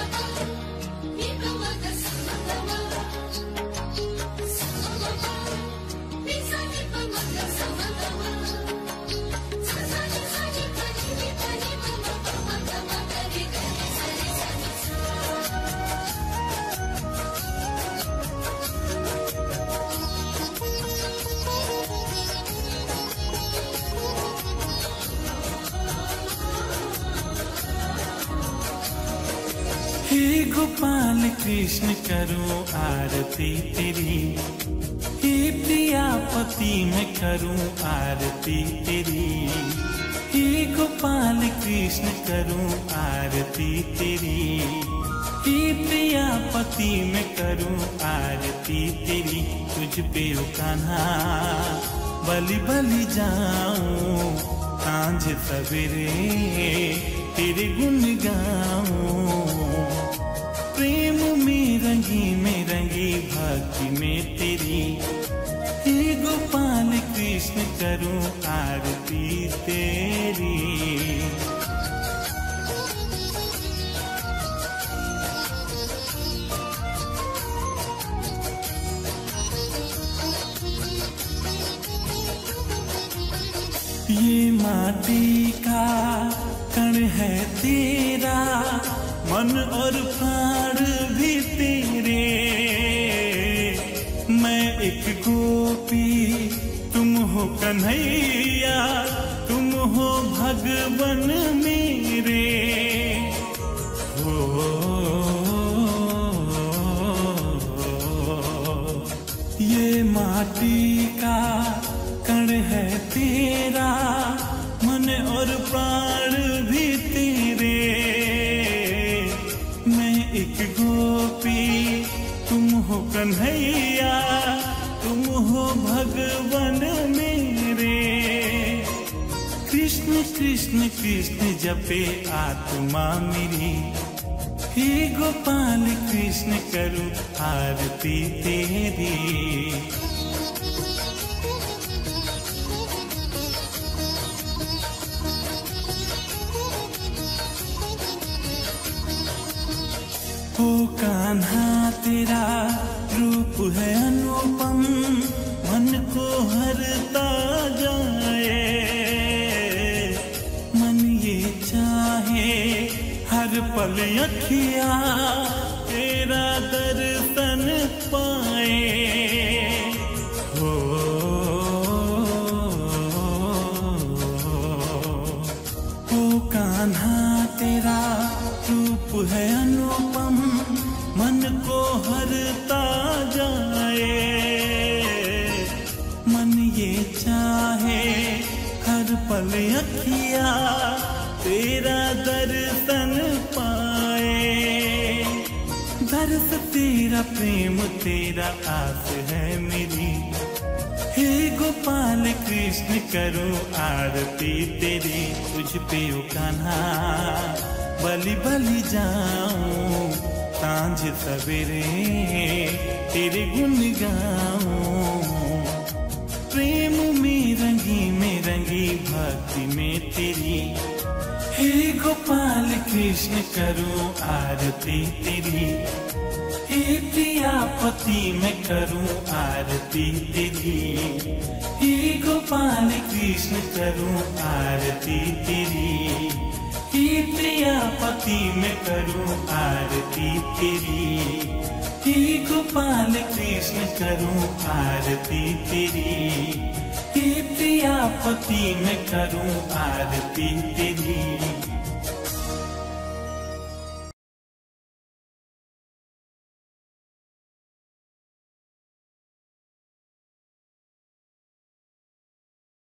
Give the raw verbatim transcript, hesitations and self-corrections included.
हे गोपाल कृष्ण करूं आरती तेरी, हे प्रियापति मैं करूं आरती तेरी। हे गोपाल कृष्ण करूं आरती तेरी, हे प्रियापति मैं करूं आरती तेरी। तुझ पे ओ कान्हा बलि बलि जाऊं, सांझ सवेरे तेरे गुण गाऊं। प्रेम में रंगी में रंगी भक्ति में तेरी, हे गोपाल कृष्ण करूं आरती तेरी। ये माटी का कण है तेरा, मन और प्राण भी तेरे। मैं एक गोपी तुम हो कन्हैया, तुम हो भगवन मेरे। हो ये माटी का कण है तेरा, मन और प्राण भी तेरे। मैं एक गोपी तुम हो कन्हैया, तुम हो भगवन मेरे। कृष्ण कृष्ण कृष्ण जपे आत्मा मेरी, हे गोपाल कृष्ण करूं आरती तेरी। ओ कान्हा तेरा रूप है अनुपम, मन को हरता जाए। मन ये चाहे हर पल अखिया तेरा दर्शन पाए। हो ओ कान्हा तेरा रूप है अनुपम, मन को हरता जाए। मन ये चाहे हर पल अखिया तेरा दर्शन पाए। दर्श तेरा प्रेम तेरा आस है मेरी, हे गोपाल कृष्ण करूं आरती तेरी। तुझ पे ओ कान्हा बलि बलि जाऊं, सांझ सवेरे तेरे गुण गाऊं। प्रेम में रंगी में रंगी भक्ति में तेरी, हे गोपाल कृष्ण करूं आरती तेरी। हे प्रियापति मैं करूं आरती तेरी, हे गोपाल कृष्ण करूं आरती तेरी। हे प्रियापति मैं करूं आरती तेरी, हे गोपाल कृष्ण करूं आरती तेरी। हे प्रियापति मैं करूं आरती तेरी।